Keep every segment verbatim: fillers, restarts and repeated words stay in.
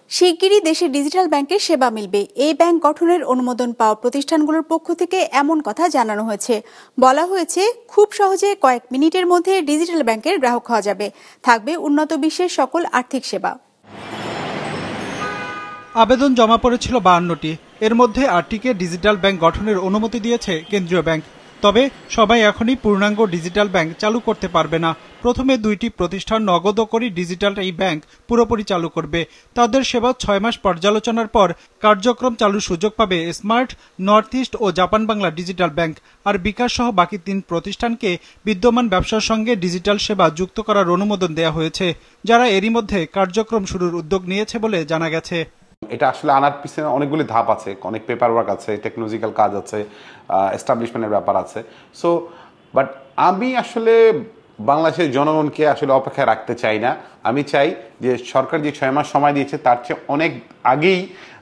শিগগিরই দেশে ডিজিটাল ব্যাংকের সেবা মিলবে। এই ব্যাংক গঠনের অনুমোদন পাওয়া প্রতিষ্ঠানগুলোর পক্ষ থেকে এমন কথা জানানো হয়েছে। বলা হয়েছে, খুব সহজে কয়েক মিনিটের মধ্যে ডিজিটাল ব্যাংকের গ্রাহক হওয়া যাবে। থাকবে উন্নত বিশ্বের সকল আর্থিক সেবা। আবেদন জমা পড়েছিল বায়ান্নটি। এর মধ্যে আটটিকে ডিজিটাল ব্যাংক গঠনের অনুমতি দিয়েছে কেন্দ্রীয় ব্যাংক। তবে সবাই এখনই পূর্ণাঙ্গ ডিজিটাল ব্যাংক চালু করতে পারবে না। প্রথমে দুইটি প্রতিষ্ঠান নগদ করি ডিজিটাল এই ব্যাংক পুরোপুরি চালু করবে। তাদের সেবা ছয় মাস পর্যালোচনার পর কার্যক্রম চালুর সুযোগ পাবে স্মার্ট, নর্থ ইস্ট ও জাপান বাংলা ডিজিটাল ব্যাংক। আর বিকাশ সহ বাকি তিন প্রতিষ্ঠানকে বিদ্যমান ব্যবসার সঙ্গে ডিজিটাল সেবা যুক্ত করার অনুমোদন দেওয়া হয়েছে, যারা এরই মধ্যে কার্যক্রম শুরুর উদ্যোগ নিয়েছে বলে জানা গেছে। এটা আসলে আনার পিছনে অনেকগুলি ধাপ আছে, অনেক পেপার ওয়ার্ক আছে, টেকনোলজিক্যাল কাজ আছে, এস্টাবলিশমেন্টের ব্যাপার আছে। সো বাট আমি আসলে বাংলাদেশের জনগণকে আসলে অপেক্ষায় রাখতে চাই না। আমি চাই যে সরকার যে ছয় মাস সময় দিয়েছে তার চেয়ে অনেক আগেই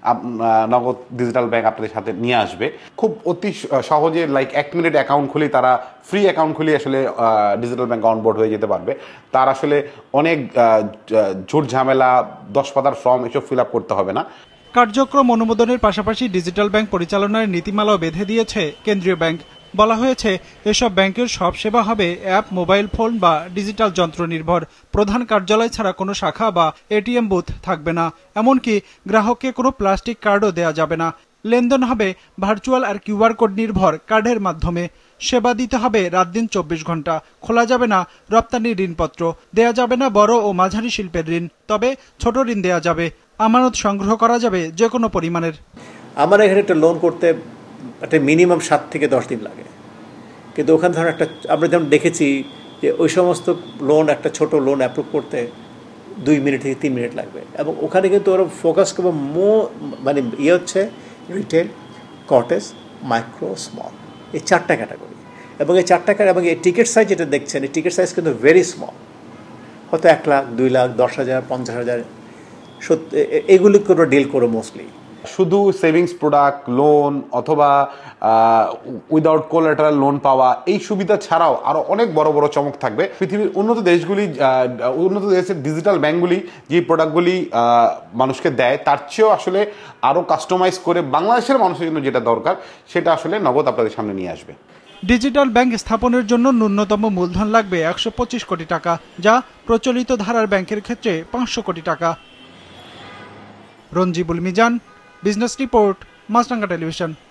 নগদ ডিজিটাল ব্যাংক আপনাদের সাথে নিয়ে আসবে। খুব অতি সহজে লাইক এক মিনিট অ্যাকাউন্ট খুলে তারা ফ্রি অ্যাকাউন্ট খুলে আসলে ডিজিটাল ব্যাংক অনবোর্ড হয়ে যেতে পারবে। তার আসলে অনেক ঝুট ঝামেলা, দশ পাতার ফর্ম এসব ফিল আপ করতে হবে না। কার্যক্রম অনুমোদনের পাশাপাশি ডিজিটাল ব্যাংক পরিচালনার নীতিমালাও বেঁধে দিয়েছে কেন্দ্রীয় ব্যাংক। বলা হয়েছে, এসব ব্যাংকের সব সেবা হবে অ্যাপ, মোবাইল ফোন বা ডিজিটাল যন্ত্র নির্ভর। প্রধান কার্যালয় ছাড়া কোনো শাখা বা এটিএম বুথ থাকবে না। এমনকি গ্রাহককে কোনো প্লাস্টিক কার্ডও দেওয়া যাবে না। লেনদেন হবে ভার্চুয়াল আর কিউআর কোড নির্ভর কার্ডের মাধ্যমে। সেবা দিতে হবে রাত দিন চব্বিশ ঘন্টা। খোলা যাবে না রপ্তানি ঋণপত্র, দেয়া যাবে না বড় ও মাঝারি শিল্পের ঋণ, তবে ছোট ঋণ দেয়া যাবে। আমানত সংগ্রহ করা যাবে যে কোনো পরিমাণের। আমার এখানে একটা লোন করতে একটা মিনিমাম সাত থেকে দশ দিন লাগে, কিন্তু ওখানে ধরুন একটা আমরা যেমন দেখেছি যে ওই সমস্ত লোন, একটা ছোট লোন অ্যাপ্রুভ করতে দুই মিনিট থেকে তিন মিনিট লাগবে। এবং ওখানে কিন্তু ওরা ফোকাস করবে মো মানে ইয়ে হচ্ছে রিটেল, কর্টেজ, মাইক্রো, স্মল, এই চারটা ক্যাটাগরি। এবং এই চারটা এবং এই টিকিট সাইজ যেটা দেখছেন, এই টিকিট সাইজ কিন্তু ভেরি স্মল, হয়তো এক লাখ, দুই লাখ, দশ হাজার, পঞ্চাশ হাজার, সত্যি এগুলি করে ডিল করো মোস্টলি। শুধু সেভিংস প্রোডাক্ট, লোন অথবা উইদাউট কোলাটারাল লোন পাওয়া, এই সুবিধা ছাড়াও আরো অনেক বড় বড় চমক থাকবে। পৃথিবীর উন্নত দেশগুলি, উন্নত দেশের ডিজিটাল ব্যাংকগুলি যে প্রোডাক্টগুলি মানুষকে দেয় তার চেয়েও আসলে আরো কাস্টমাইজ করে বাংলাদেশের মানুষের জন্য যেটা দরকার সেটা আসলে নগদ আপনাদের সামনে নিয়ে আসবে। ডিজিটাল ব্যাংক স্থাপনের জন্য ন্যূনতম মূলধন লাগবে একশো পঁচিশ কোটি টাকা, যা প্রচলিত ধারার ব্যাংকের ক্ষেত্রে পাঁচশো কোটি টাকা। Ranjibul Mizan, business report, Maasranga television.